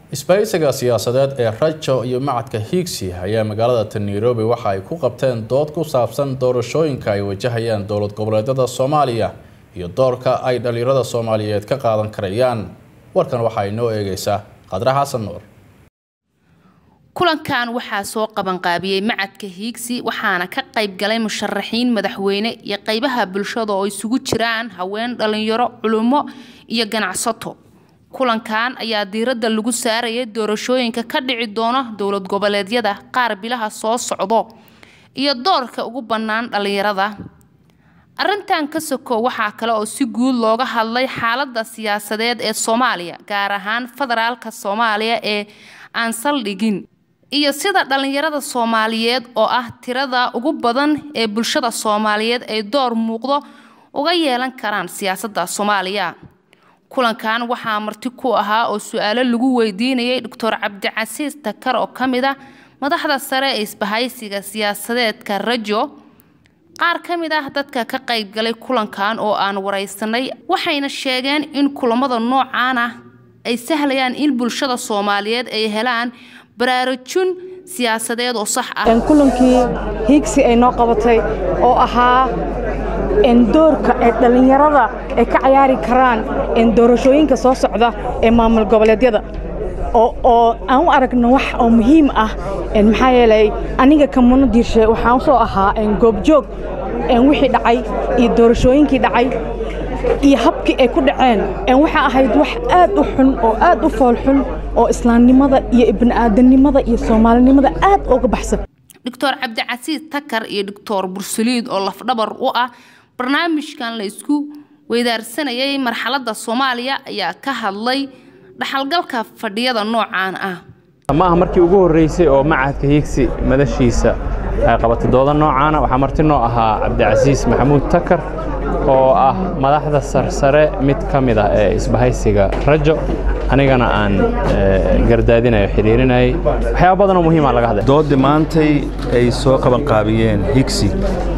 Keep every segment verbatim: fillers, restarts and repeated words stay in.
isbahaysiga siyaasadeed ee Rajo iyo macadka Higsi ayaa magaalada Nairobi waxa ay ku qabteen dood ku saabsan doorashooyinka ay wajahayaan dowlad goboleedyada Soomaaliya iyo doorka ay dhalinyarada Soomaaliyeed ka qaadan karayaan. Warkan waxa ay noo eegaysaa Qadra Xasan Nuur. kulankan waxaa soo qaban qaabiyay macadka Higsi waxaana ka qayb galay musharaxiin madaxweyne iyo qaybaha bulshada oo isugu jiraan haween, dhalinyaro, culumo iyo ganacsato. kulankan ayaa diiradda lagu saarayay doorashooyinka ka dhici doona dowlad goboleedyada qaar bilaha soo socdo iyo doorka ugu bannaan dhalinyarada. arrintan ka soko waxa kale oo si guud looga hadlay xaaladda siyaasadeed ee Soomaaliya, gaar ahaan federaalka Soomaaliya ee aan saldhigin iyo sida dhalinyarada Soomaaliyeed oo ah tirada ugu badan ee bulshada Soomaaliyeed ay door muuqdo uga yeelan karaan siyaasadda Soomaaliya. kulankan waxaa marti ku ahaa oo su'aalo lagu weydiinayay Doctor Cabdicasiis Takar oo kamid ah madaxda sare ee isbahaysiga siyaasadeedka Rajo. qaar kamid ah dadka ka qayb galay kulankan oo aan wareysanay waxayna sheegeen in kulamada noocan ah ay sahlayaan in bulshada Soomaaliyeed ay helaan baraarujin siyaasadeed oo sax ah. kulankii Higsi ay noo qabatay oo ahaa in doorka ee dhalinyarada ay ka ciyaari karaan in doorashooyinka soo socda ee maamul goboleedyada oo oo aan u aragno wax oo muhiim ah in maxaa yeelay aniga kamuna diirshay waxaan soo ahaa in goobjoog in wixii dhacay iyo doorashooyinkii dhacay iyo habkii ay ku dhaceen in waxa ahayd wax aad u xun oo aad u fool xun oo islaamnimada iyo ibn aadanimada iyo Soomaalinimada aad uga baxsan. Doctor Cabdicasiis Takar iyo Doctor Bursaliid oo lafdhabar u ah barnaamijkan la isku weydaarsanayay marxaladda Soomaaliya ayaa ka hadlay dhaxalgalka fadhiyada noocan ah. ma aha markii ugu horeysay oo macadka Higsi madashiisa ay qabatay dooda noocan ah. waxaa marti noo ahaa Cabdicasiis Maxamuud Takar oo ah madaxda sarsare mid kamid ah ee isbahaysiga Rajo, anigana aan gardaadinayo xiriirinay waxyaabo badan oo muhiim ah laga hadlay. dood maantay ay soo qaban qaabiyeen Higsi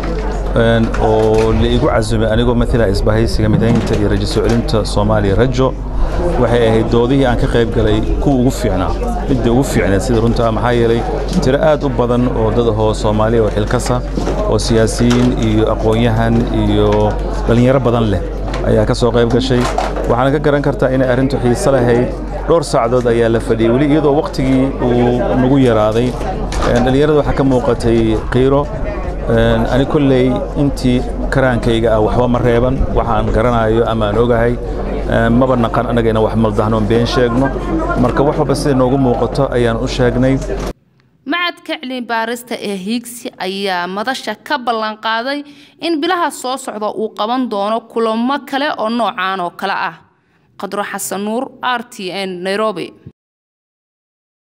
oo la igu casumay anigoo matala isbahaysiga midaynta iyo rajo soo celinta Soomaaliya Rajo. waxay ahayd doodihii aan ka qayb galay kuwa ugu fiicnaa mid ugu fiicnaa sida runta maxaa yeelay tiro aad u badan oo dad ahoo Soomaaliya oo xilkasa oo siyaasiyiin iyo aqoon-yahan iyo dhalinyaro badan leh ayaa ka soo qayb gashay. waxaan ka garan kartaa in arrintu xiiso lahayd. dhowr saacadood ayaa la fadhiyay wali iyadoo waqtigii uu nagu yaraaday. dhalinyarada waxaa ka muuqatay qiiro. ani kulley intii karaankayga ah waxba ma reeban waxaan garanayo ama aan ogahay maba naqan anaga inaan wax maldahno been sheegno marka wax walba sida noogu muuqato ayaan u sheegnay. macadka cilmi baarista ee Higsi ayaa madasha ka ballan qaaday in bilaha soo socda uu qaban doono kulamo kale oo noocan oo kale ah. Qadra Xasan Nuur, R T N, Nairobi.